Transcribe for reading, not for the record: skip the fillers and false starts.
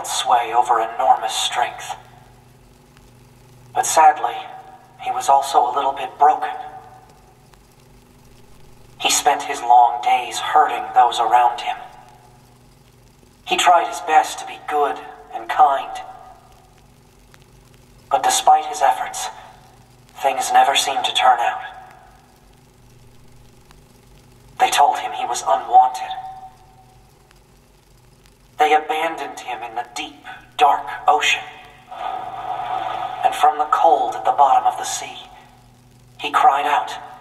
held sway over enormous strength. But sadly, he was also a little bit broken. He spent his long days hurting those around him. He tried his best to be good and kind. But despite his efforts, things never seemed to turn out. They told him he was unwanted. They abandoned him in the deep, dark ocean. And from the cold at the bottom of the sea, he cried out,